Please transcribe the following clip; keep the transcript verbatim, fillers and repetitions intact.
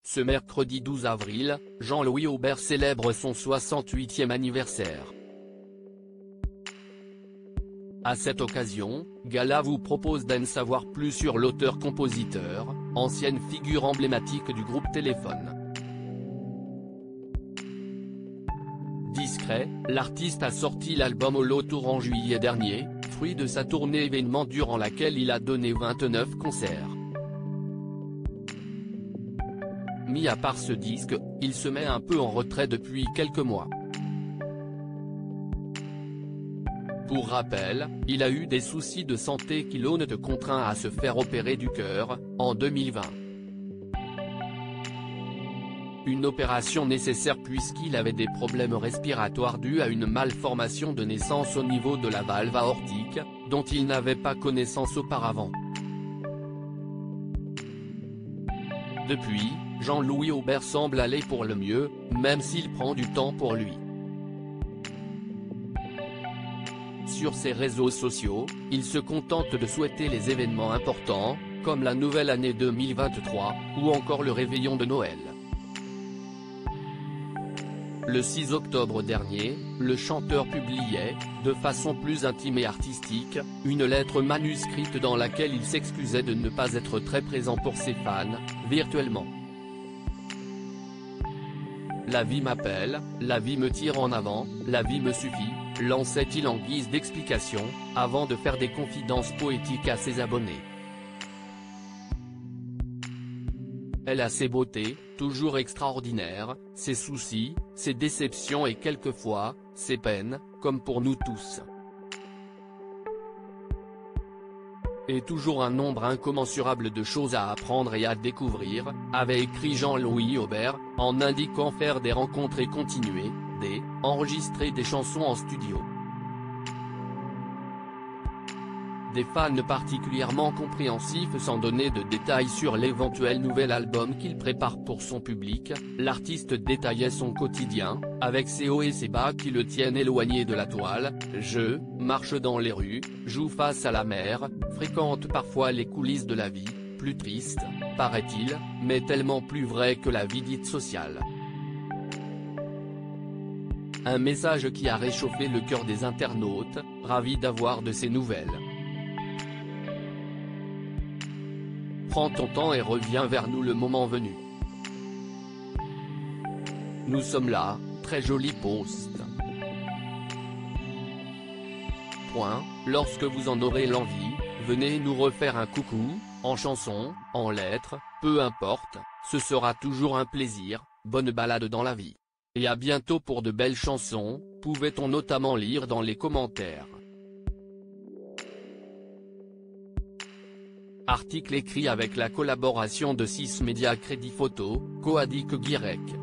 Ce mercredi douze avril, Jean-Louis Aubert célèbre son soixante-huitième anniversaire. À cette occasion, Gala vous propose d'en savoir plus sur l'auteur-compositeur, ancienne figure emblématique du groupe Téléphone. Discret, l'artiste a sorti l'album Holo Tour en juillet dernier, fruit de sa tournée événement durant laquelle il a donné vingt-neuf concerts. Mis à part ce disque, il se met un peu en retrait depuis quelques mois. Pour rappel, il a eu des soucis de santé qui l'ont contraint à se faire opérer du cœur, en deux mille vingt. Une opération nécessaire puisqu'il avait des problèmes respiratoires dus à une malformation de naissance au niveau de la valve aortique, dont il n'avait pas connaissance auparavant. Depuis, Jean-Louis Aubert semble aller pour le mieux, même s'il prend du temps pour lui. Sur ses réseaux sociaux, il se contente de souhaiter les événements importants, comme la nouvelle année deux mille vingt-trois, ou encore le réveillon de Noël. Le six octobre dernier, le chanteur publiait, de façon plus intime et artistique, une lettre manuscrite dans laquelle il s'excusait de ne pas être très présent pour ses fans, virtuellement. La vie m'appelle, la vie me tire en avant, la vie me suffit, lançait-il en guise d'explication, avant de faire des confidences poétiques à ses abonnés. Elle a ses beautés, toujours extraordinaires, ses soucis, ses déceptions et quelquefois, ses peines, comme pour nous tous. Et toujours un nombre incommensurable de choses à apprendre et à découvrir, avait écrit Jean-Louis Aubert, en indiquant faire des rencontres et continuer, des, enregistrer des chansons en studio. Des fans particulièrement compréhensifs sans donner de détails sur l'éventuel nouvel album qu'il prépare pour son public, l'artiste détaillait son quotidien, avec ses hauts et ses bas qui le tiennent éloigné de la toile. Je marche dans les rues, joue face à la mer, fréquente parfois les coulisses de la vie, plus triste, paraît-il, mais tellement plus vrai que la vie dite sociale. Un message qui a réchauffé le cœur des internautes, ravis d'avoir de ses nouvelles. Prends ton temps et reviens vers nous le moment venu. Nous sommes là, très joli post. Point, lorsque vous en aurez l'envie, venez nous refaire un coucou, en chanson, en lettres, peu importe, ce sera toujours un plaisir, bonne balade dans la vie. Et à bientôt pour de belles chansons, pouvait-on notamment lire dans les commentaires. Article écrit avec la collaboration de six Média Crédit Photo, Coadic Guirec.